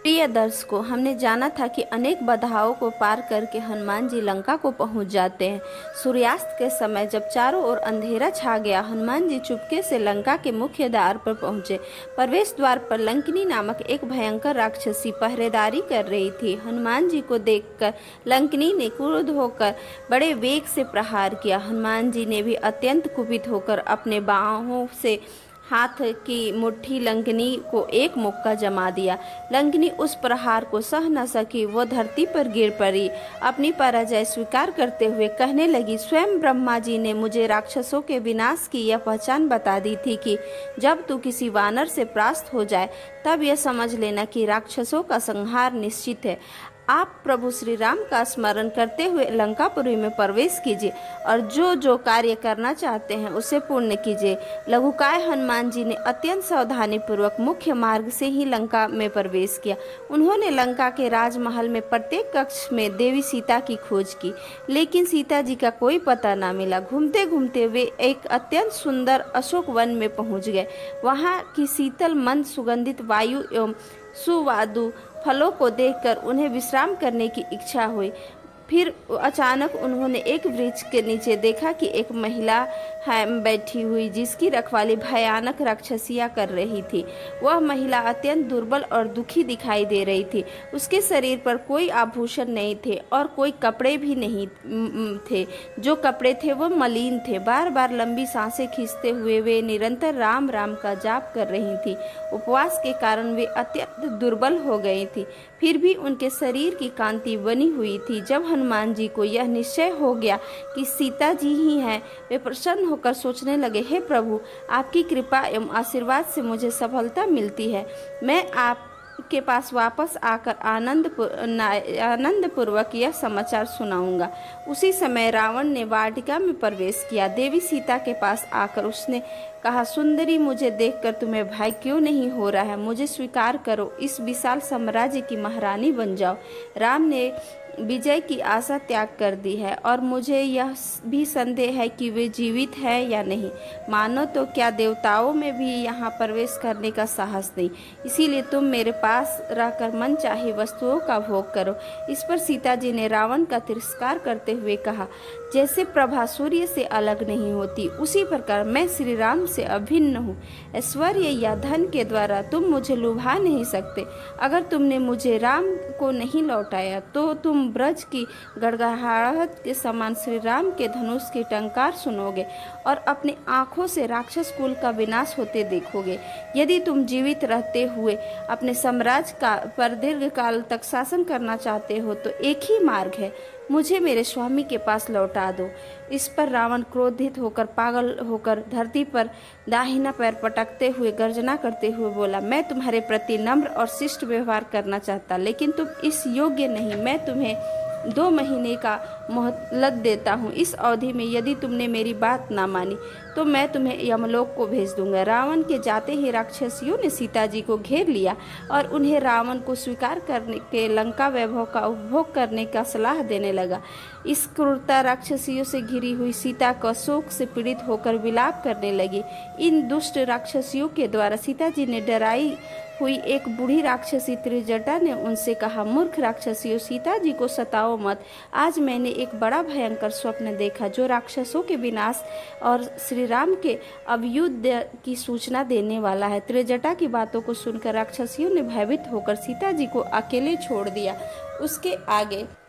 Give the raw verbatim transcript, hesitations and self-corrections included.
प्रिय दर्शकों, हमने जाना था कि अनेक बाधाओं को पार करके हनुमान जी लंका को पहुंच जाते हैं। सूर्यास्त के समय जब चारों ओर अंधेरा छा गया, हनुमान जी चुपके से लंका के मुख्य द्वार पर पहुंचे। प्रवेश द्वार पर लंकिनी नामक एक भयंकर राक्षसी पहरेदारी कर रही थी। हनुमान जी को देखकर लंकिनी ने क्रुद्ध होकर बड़े वेग से प्रहार किया। हनुमान जी ने भी अत्यंत कुपित होकर अपने बाहों से हाथ की मुट्ठी लंकिनी को एक मुक्का जमा दिया। लंकिनी उस प्रहार को सह न सकी, वो धरती पर गिर पड़ी। अपनी पराजय स्वीकार करते हुए कहने लगी, स्वयं ब्रह्मा जी ने मुझे राक्षसों के विनाश की यह पहचान बता दी थी कि जब तू किसी वानर से परास्त हो जाए तब यह समझ लेना कि राक्षसों का संहार निश्चित है। आप प्रभु श्री राम का स्मरण करते हुए लंकापुरी में प्रवेश कीजिए और जो जो कार्य करना चाहते हैं उसे पूर्ण कीजिए। लघुकाय हनुमान जी ने अत्यंत सावधानी पूर्वक मुख्य मार्ग से ही लंका में प्रवेश किया। उन्होंने लंका के राजमहल में प्रत्येक कक्ष में देवी सीता की खोज की, लेकिन सीता जी का कोई पता न मिला। घूमते घूमते वे एक अत्यंत सुंदर अशोक वन में पहुंच गए। वहां की शीतल मंद सुगंधित वायु एवं सुवादु फलों को देखकर उन्हें विश्राम करने की इच्छा हुई। फिर अचानक उन्होंने एक वृक्ष के नीचे देखा कि एक महिला है बैठी हुई, जिसकी रखवाली भयानक राक्षसियां कर रही थी। वह महिला अत्यंत दुर्बल और दुखी दिखाई दे रही थी। उसके शरीर पर कोई आभूषण नहीं थे और कोई कपड़े भी नहीं थे। जो कपड़े थे वो मलिन थे। बार बार लंबी सांसें खींचते हुए वे निरंतर राम राम का जाप कर रही थी। उपवास के कारण वे अत्यंत दुर्बल हो गई थी, फिर भी उनके शरीर की कांति बनी हुई थी। जब हनुमान जी को यह निश्चय हो गया कि सीता जी ही हैं, वे प्रसन्न होकर सोचने लगे, हे प्रभु, आपकी कृपा एवं आशीर्वाद से मुझे सफलता मिलती है। मैं आप के पास वापस आकर आनंद आनंद पूर्वक यह समाचार सुनाऊंगा। उसी समय रावण ने वाटिका में प्रवेश किया। देवी सीता के पास आकर उसने कहा, सुंदरी, मुझे देखकर तुम्हें भय क्यों नहीं हो रहा है? मुझे स्वीकार करो, इस विशाल साम्राज्य की महारानी बन जाओ। राम ने विजय की आशा त्याग कर दी है और मुझे यह भी संदेह है कि वे जीवित है या नहीं। मानो तो क्या देवताओं में भी यहाँ प्रवेश करने का साहस नहीं। इसीलिए तुम मेरे पास रहकर मन चाही वस्तुओं का भोग करो। इस पर सीता जी ने रावण का तिरस्कार करते हुए कहा, जैसे प्रभा सूर्य से अलग नहीं होती, उसी प्रकार मैं श्री राम से अभिन्न हूँ। ऐश्वर्य या धन के द्वारा तुम मुझे लुभा नहीं सकते। अगर तुमने मुझे राम को नहीं लौटाया तो तुम ब्रज की गड़गड़ाहट के समान श्री राम के धनुष की टंकार सुनोगे और अपनी आंखों से राक्षस कुल का विनाश होते देखोगे। यदि तुम जीवित रहते हुए अपने साम्राज्य का पर दीर्घ काल तक शासन करना चाहते हो तो एक ही मार्ग है, मुझे मेरे स्वामी के पास लौटा दो। इस पर रावण क्रोधित होकर पागल होकर धरती पर दाहिना पैर पटकते हुए गर्जना करते हुए बोला, मैं तुम्हारे प्रति नम्र और शिष्ट व्यवहार करना चाहता, लेकिन तुम इस योग्य नहीं। मैं तुम्हें दो महीने का मोहलत देता हूँ। इस अवधि में यदि तुमने मेरी बात ना मानी तो मैं तुम्हें यमलोक को भेज दूंगा। रावण के जाते ही राक्षसियों ने सीता जी को घेर लिया और उन्हें रावण को स्वीकार करने के लंका वैभव का उपभोग करने का सलाह देने लगा। इस क्रूरता राक्षसियों से घिरी हुई सीता को शोक से पीड़ित होकर विलाप करने लगी। इन दुष्ट राक्षसियों के द्वारा सीता जी ने डराई हुई एक बूढ़ी राक्षसी त्रिजटा ने उनसे कहा, मूर्ख राक्षसियों, सीता जी को सताओ मत। आज मैंने एक बड़ा भयंकर स्वप्न देखा जो राक्षसों के विनाश और श्री राम के अभ्युदय की सूचना देने वाला है। त्रिजटा की बातों को सुनकर राक्षसियों ने भयभीत होकर सीता जी को अकेले छोड़ दिया। उसके आगे